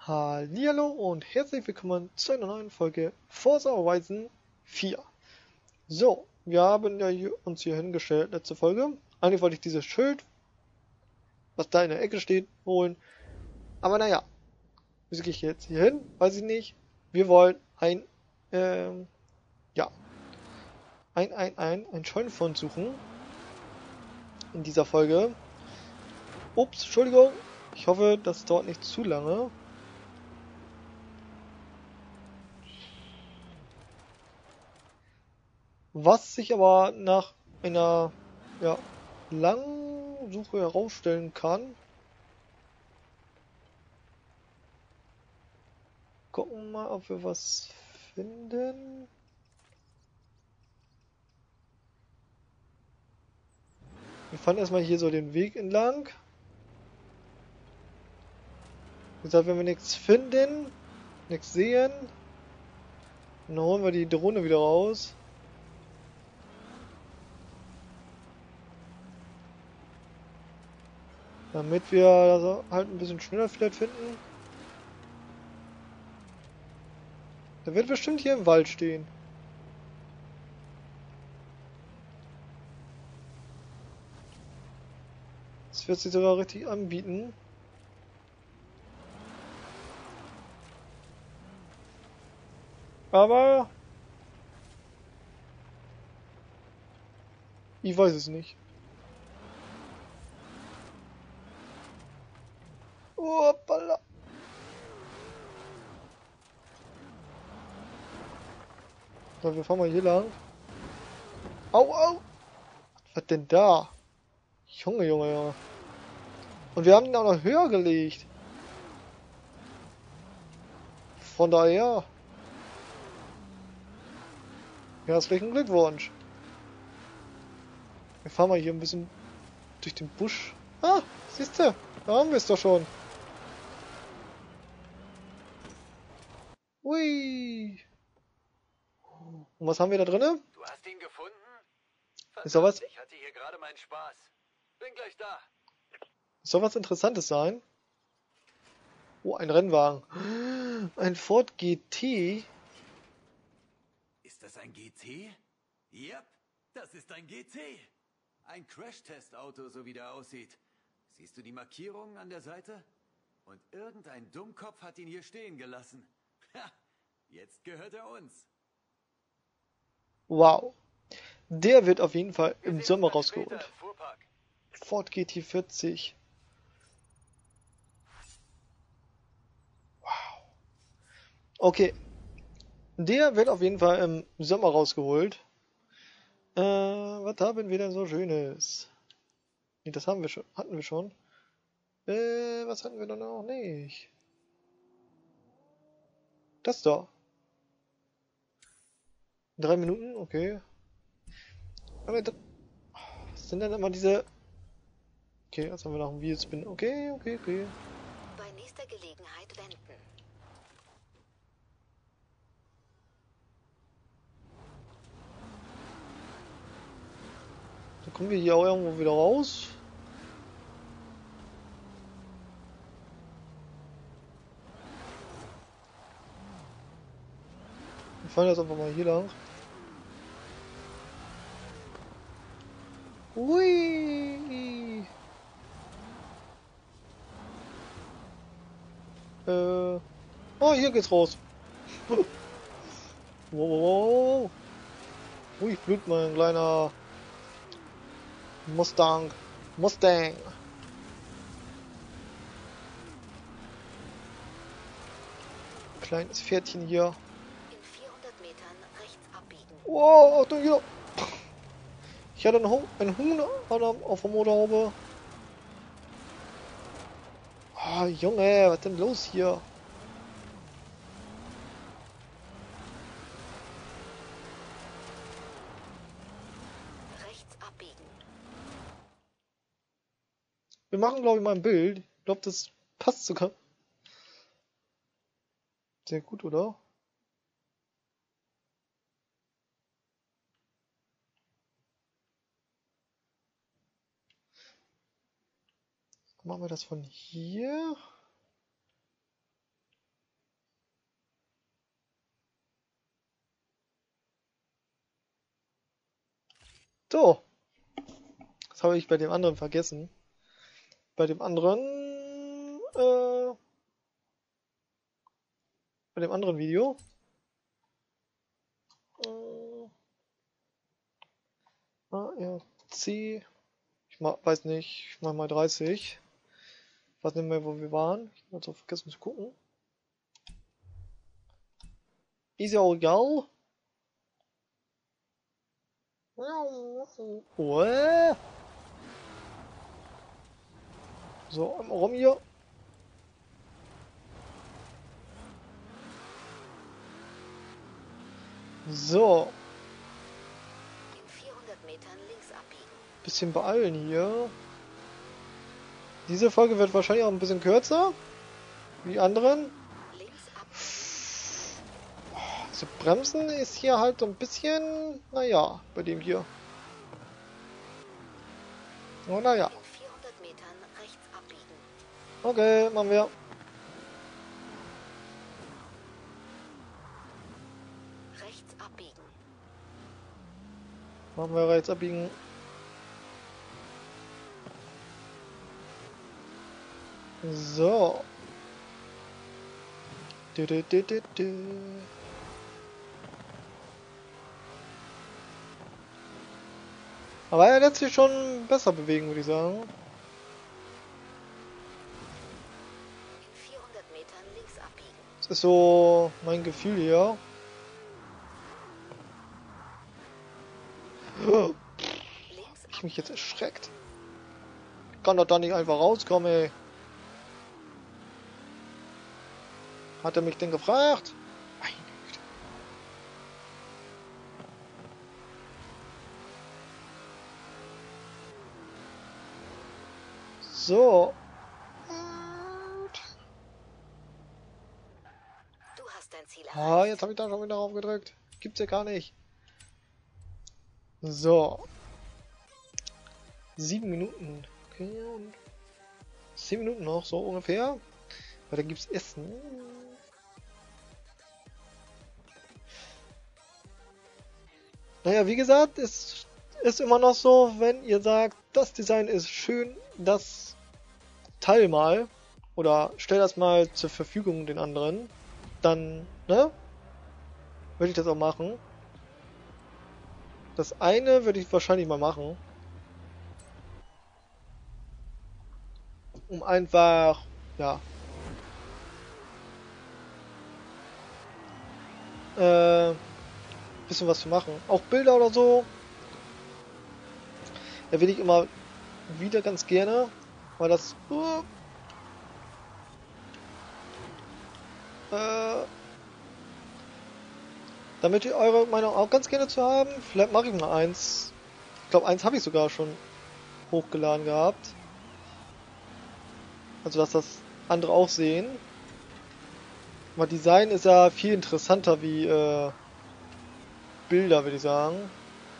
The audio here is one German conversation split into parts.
Hallihallo und herzlich willkommen zu einer neuen Folge Forza Horizon 4. So, wir haben ja uns hier hingestellt, letzte Folge. Eigentlich wollte ich dieses Schild, was da in der Ecke steht, holen. Aber naja, wie gehe ich jetzt hier hin? Weiß ich nicht. Wir wollen ja, ein Scheunenfund suchen. In dieser Folge. Ups, Entschuldigung. Ich hoffe, das dauert nicht zu lange. Was sich aber nach einer langen Suche herausstellen kann. Gucken wir mal, ob wir was finden. Wir fahren erstmal hier so den Weg entlang. Wie gesagt, wenn wir nichts finden, nichts sehen, dann holen wir die Drohne wieder raus. Damit wir das halt ein bisschen schneller vielleicht finden. Der wird bestimmt hier im Wald stehen. Das wird sich sogar richtig anbieten. Aber ich weiß es nicht. Hoppala. So, wir fahren mal hier lang. Au, au! Was denn da? Junge, Junge, Junge. Und wir haben ihn auch noch höher gelegt. Von daher. Herzlichen Glückwunsch. Wir fahren mal hier ein bisschen durch den Busch. Ah, siehst du? Da haben wir es doch schon. Ui. Und was haben wir da drinnen? Du hast ihn gefunden? Ist doch was, Ich hatte hier gerade meinen Spaß. Bin gleich da. ist doch was Interessantes sein. Oh, ein Rennwagen. Ein Ford GT. Ist das ein GT? Yep, das ist ein GT. Ein Crash-Test-Auto, so wie der aussieht. Siehst du die Markierungen an der Seite? Und irgendein Dummkopf hat ihn hier stehen gelassen. Ha, jetzt gehört er uns. Wow. Der wird auf jeden Fall Wir im sehen uns Sommer dann später rausgeholt. im Fuhrpark. Ford GT40. Wow. Okay. Der wird auf jeden Fall im Sommer rausgeholt. Was haben wir denn so Schönes? Nee, das haben wir schon, hatten wir schon. Was hatten wir denn noch nicht? Das da. 3 Minuten, okay. Aber was sind denn immer diese... Okay, jetzt haben wir noch einen Wheelspin. Okay, okay, okay. Bei nächster Gelegenheit wenden. Dann kommen wir hier auch irgendwo wieder raus. Wir fahren jetzt einfach mal hier lang. Ui. Oh, hier geht's raus. Wow, wow, wow. Ui, blut mein kleiner Mustang. Mustang. Kleines Pferdchen hier. In 400 Metern rechts abbiegen. Wow, Achtung hier. Ich hatte einen Huhn auf der Motorhaube. Ah, Junge, was denn los hier? Rechts abbiegen. Wir machen, glaube ich, mal ein Bild. Ich glaube, das passt sogar. Sehr gut, oder? Machen wir das von hier. So, das habe ich bei dem anderen vergessen. Bei dem anderen, Video. C. Weiß nicht, ich mach mal 30. Ich weiß nicht mehr, wo wir waren. Ich habe vergessen zu gucken. Ist ja auch egal. Oh. So, einmal rum hier. So, In 400 Metern links abbiegen. bisschen beeilen hier. Diese Folge wird wahrscheinlich auch ein bisschen kürzer. Wie die anderen. Links abbiegen. Also Bremsen ist hier halt so ein bisschen, naja, bei dem hier. Oh, naja. In 400 Metern rechts abbiegen. Okay, machen wir. Rechts abbiegen. Machen wir rechts abbiegen. So. Du, du, du, du, du. Aber er lässt sich schon besser bewegen, würde ich sagen. In 400 Metern links abbiegen. Das ist so mein Gefühl hier. Links Ich mich jetzt erschreckt. Ich kann doch da nicht einfach rauskommen, ey. Hat er mich denn gefragt? Meine Güte. So. Du hast dein Ziel erreicht. Ah, jetzt habe ich da schon wieder drauf gedrückt. Gibt's ja gar nicht. So. 7 Minuten. Okay, und 10 Minuten noch, so ungefähr. Weil da gibt's Essen. Naja, wie gesagt, es ist immer noch so, wenn ihr sagt, das Design ist schön, das teil mal oder stell das mal zur Verfügung den anderen, dann, ne, würde ich das auch machen. Das eine würde ich wahrscheinlich mal machen, um einfach, ja, bisschen was zu machen. Auch Bilder oder so, da will ich immer wieder ganz gerne, weil das, damit ihr eure Meinung auch ganz gerne zu haben, vielleicht mache ich mal eins. Ich glaube, eins habe ich sogar schon hochgeladen gehabt. Also, dass das andere auch sehen. Aber Design ist ja viel interessanter wie Bilder, würde ich sagen.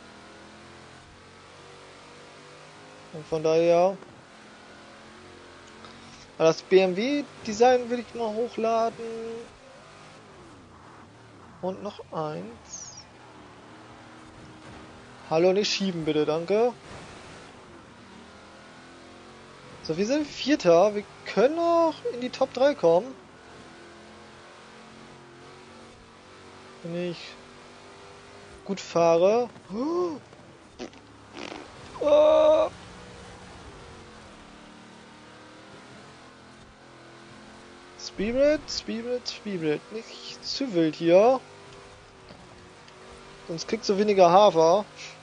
Und von daher. Aber das BMW-Design will ich noch hochladen. Und noch eins. Hallo, nicht schieben bitte, danke. So, wir sind Vierter. Wir können noch in die Top 3 kommen. Wenn ich gut fahre. Oh. Speedbit. Nicht zu wild hier. Sonst kriegst du weniger Hafer.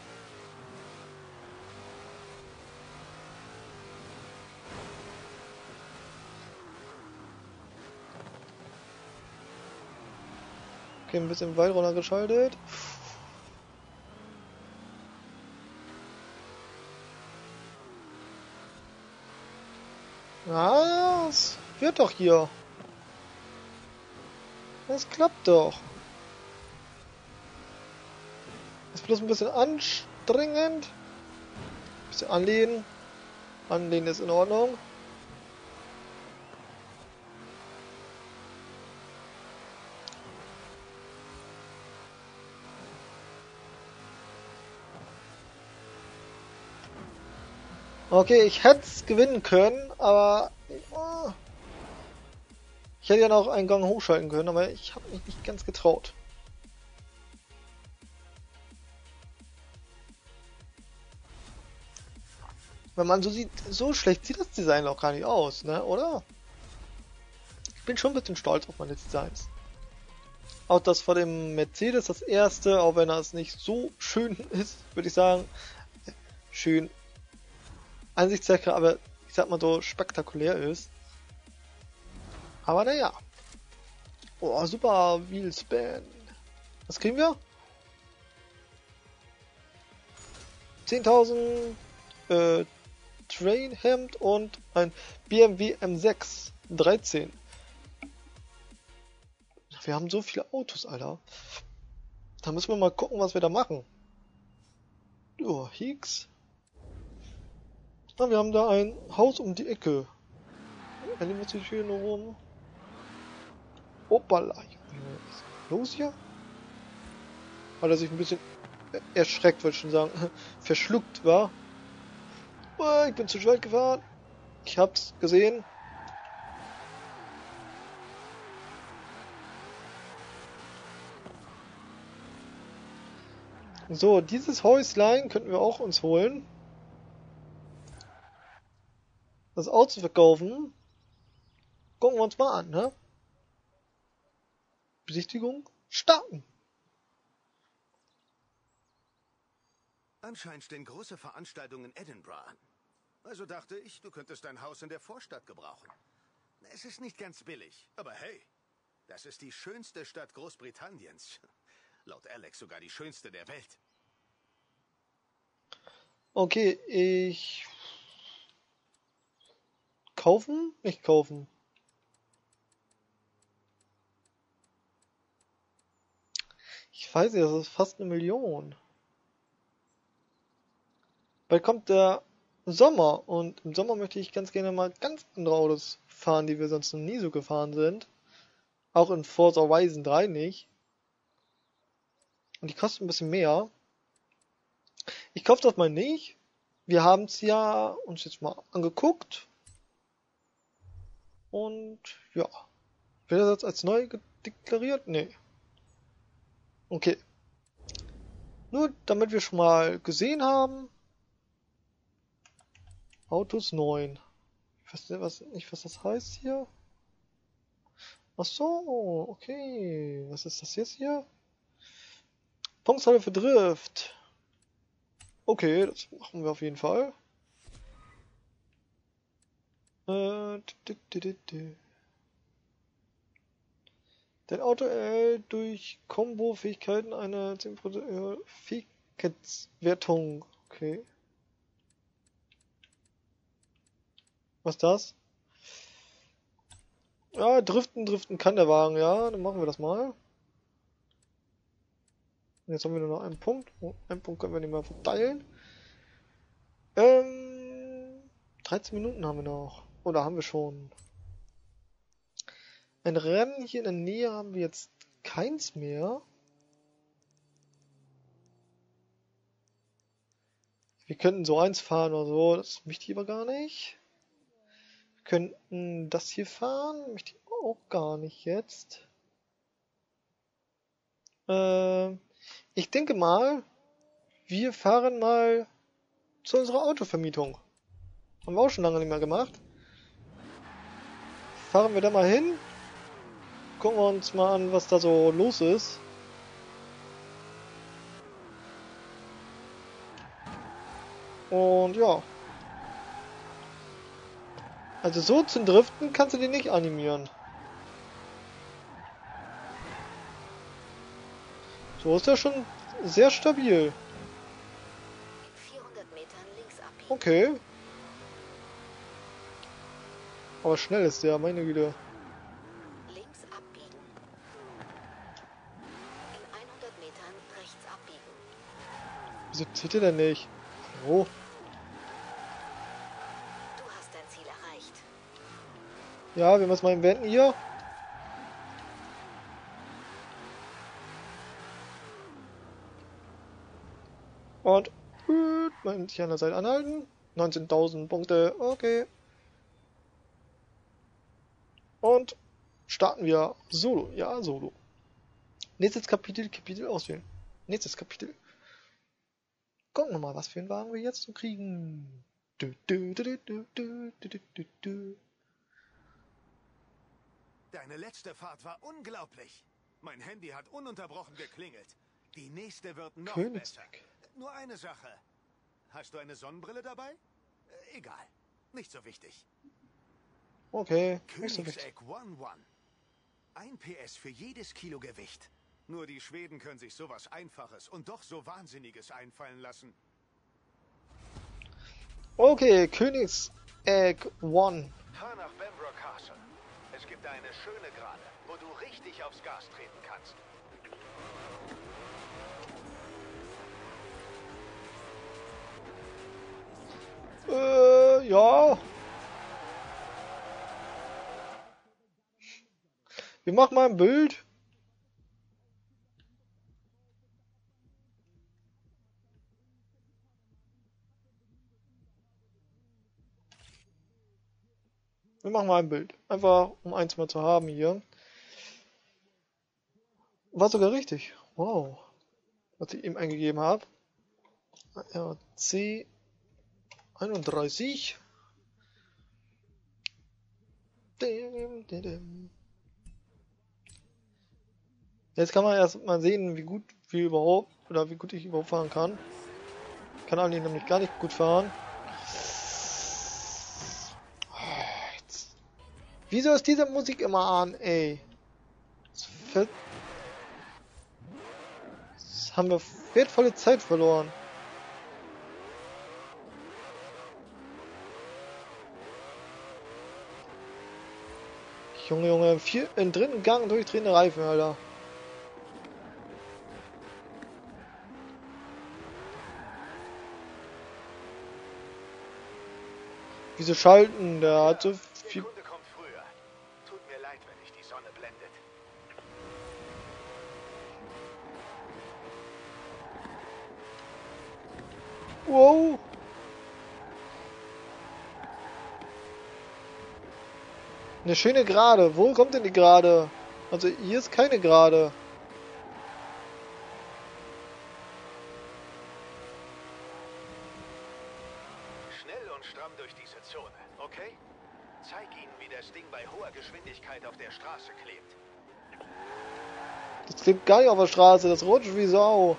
Okay, ein bisschen weit runtergeschaltet. Ja, es wird doch hier. Das klappt doch. Ist bloß ein bisschen anstrengend. Ein bisschen anlehnen. Anlehnen ist in Ordnung. Okay, ich hätte es gewinnen können, aber ich hätte ja noch einen Gang hochschalten können, aber ich habe mich nicht ganz getraut. Wenn man so sieht, so schlecht sieht das Design auch gar nicht aus, ne, oder? Ich bin schon ein bisschen stolz auf meine Designs. Auch das vor dem Mercedes, das erste, auch wenn das nicht so schön ist, würde ich sagen, schön Ansichtssache, aber ich sag mal so spektakulär ist. Aber naja. Oh, super Wheelspan. Was kriegen wir? 10.000 Trainhemd und ein BMW M6 13. Wir haben so viele Autos, Alter. Da müssen wir mal gucken, was wir da machen. Oh, Hicks. Ah, wir haben da ein Haus um die Ecke. Dann muss ich hier nur rum. Opala. Was ist los hier? Hat er sich ein bisschen erschreckt, wollte ich schon sagen. Verschluckt war. Oh, ich bin zu weit gefahren. Ich hab's gesehen. So, dieses Häuslein könnten wir auch uns holen. Das Auto verkaufen. Gucken wir uns mal an, ne? Besichtigung starten. Anscheinend stehen große Veranstaltungen in Edinburgh an. Also dachte ich, du könntest ein Haus in der Vorstadt gebrauchen. Es ist nicht ganz billig, aber hey, das ist die schönste Stadt Großbritanniens. Laut Alex sogar die schönste der Welt. Okay, ich... Kaufen? Nicht kaufen. Ich weiß nicht, das ist fast 1 Million. Bald kommt der Sommer und im Sommer möchte ich ganz gerne mal ganz andere Autos fahren, die wir sonst noch nie so gefahren sind. Auch in Forza Horizon 3 nicht. Und die kosten ein bisschen mehr. Ich kaufe das mal nicht. Wir haben es ja uns jetzt mal angeguckt. Und ja. Wird das jetzt als neu deklariert? Nee. Okay. Nur damit wir schon mal gesehen haben. Autos 9. Ich weiß nicht, was das heißt hier. Ach so, okay. Was ist das jetzt hier? Punktzahl für Drift. Okay, das machen wir auf jeden Fall. Dein Auto erhält durch Combo-Fähigkeiten eine 10% Fähigkeitswertung. Okay. Was ist das? Ja, driften kann der Wagen, ja. Dann machen wir das mal. Und jetzt haben wir nur noch einen Punkt. Oh, einen Punkt können wir nicht mehr verteilen. 13 Minuten haben wir noch. Oder haben wir schon? Ein Rennen hier in der Nähe haben wir jetzt keins mehr. Wir könnten so eins fahren oder so. Das möchte ich aber gar nicht. Wir könnten das hier fahren. Möchte ich auch gar nicht jetzt. Ich denke mal, wir fahren mal zu unserer Autovermietung. Haben wir auch schon lange nicht mehr gemacht. Fahren wir da mal hin. Gucken wir uns mal an, was da so los ist. Und ja. Also so zum Driften kannst du die nicht animieren. So ist er schon sehr stabil. In 400 Metern links abbiegen. Okay. Aber schnell ist der, meine Güte. Links abbiegen. In 100 Metern rechts abbiegen. Wieso zieht er denn nicht? Oh. Du hast dein Ziel erreicht. Ja, wir müssen mal wenden hier. Und mal sich an der Seite anhalten. 19.000 Punkte, okay. Und starten wir Solo, ja, Solo. Nächstes Kapitel, Kapitel auswählen. Nächstes Kapitel. Gucken wir mal, was für einen Wagen wir jetzt so kriegen. Deine letzte Fahrt war unglaublich. Mein Handy hat ununterbrochen geklingelt. Die nächste wird noch besser. Königsegg. Nur eine Sache. Hast du eine Sonnenbrille dabei? Egal. Nicht so wichtig. Okay, nicht so wichtig. Königsegg 1-1. 1 PS für jedes Kilo Gewicht. Nur die Schweden können sich sowas Einfaches und doch so Wahnsinniges einfallen lassen. Okay, Königsegg 1. Fahr nach Bembroke Castle. Es gibt eine schöne Gerade, wo du richtig aufs Gas treten kannst. Ja. Wir machen mal ein Bild. Wir machen mal ein Bild. Einfach, um eins mal zu haben hier. War sogar richtig. Wow. Was ich eben eingegeben habe. RC 31. Jetzt kann man erst mal sehen, wie gut wir überhaupt, oder wie gut ich überhaupt fahren kann. Ich kann eigentlich nämlich gar nicht gut fahren. Wieso ist diese Musik immer an, ey? Jetzt haben wir wertvolle Zeit verloren. Junge, Junge, im dritten Gang durchdrehende Reifen, Alter. Wieso schalten? Der hat so viel. Der Kunde kommt früher. Tut mir leid, wenn dich die Sonne blendet. Wow. Eine schöne Gerade. Wo kommt denn die Gerade? Also hier ist keine Gerade. Schnell und stramm durch diese Zone, okay? Zeig ihnen, wie das Ding bei hoher Geschwindigkeit auf der Straße klebt. Das klebt gar nicht auf der Straße. Das rutscht wie Sau.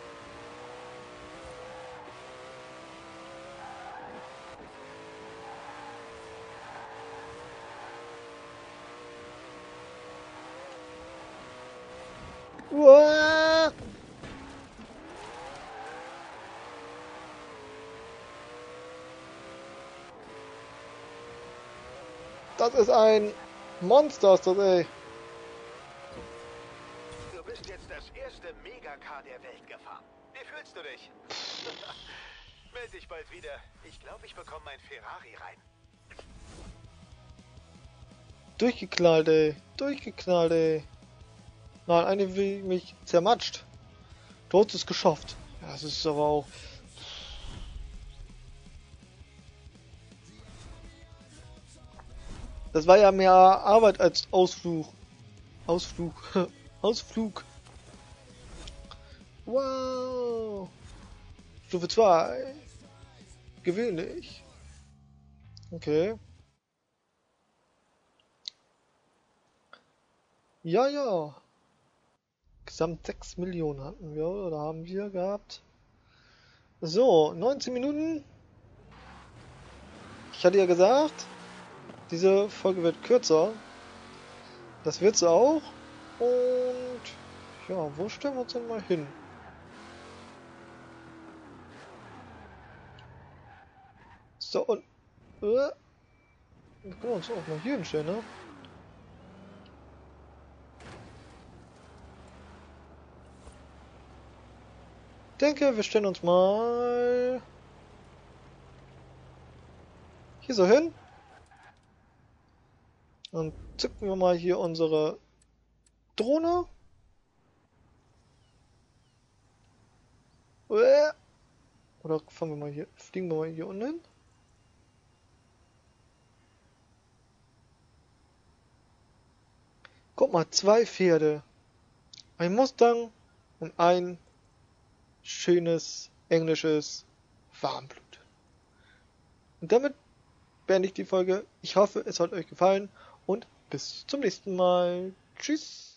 Uah! Das ist ein Monster, ist das, ey. Du bist jetzt das erste Megacar der Welt gefahren. Wie fühlst du dich? Meld dich bald wieder. Ich glaube, ich bekomme mein Ferrari rein. Durchgeknallt, ey. Durchgeknallt, ey. Nein, eine will mich zermatscht. Tod ist geschafft. Ja, das ist aber auch. Das war ja mehr Arbeit als Ausflug. Ausflug. Ausflug. Wow. Stufe 2. Gewöhnlich. Okay. Ja, ja. Gesamt 6 Millionen hatten wir, oder haben wir gehabt. So, 19 Minuten. Ich hatte ja gesagt, diese Folge wird kürzer. Das wird sie auch. Und ja, wo stellen wir uns denn mal hin? So, und wir können uns auch mal hier hinstellen, ne? Ich denke, wir stellen uns mal hier so hin. Und zücken wir mal hier unsere Drohne. Oder fahren wir mal hier, fliegen wir mal hier unten hin. Guck mal, 2 Pferde. Ein Mustang und ein schönes englisches Warmblut. Und damit beende ich die Folge. Ich hoffe, es hat euch gefallen und bis zum nächsten Mal. Tschüss.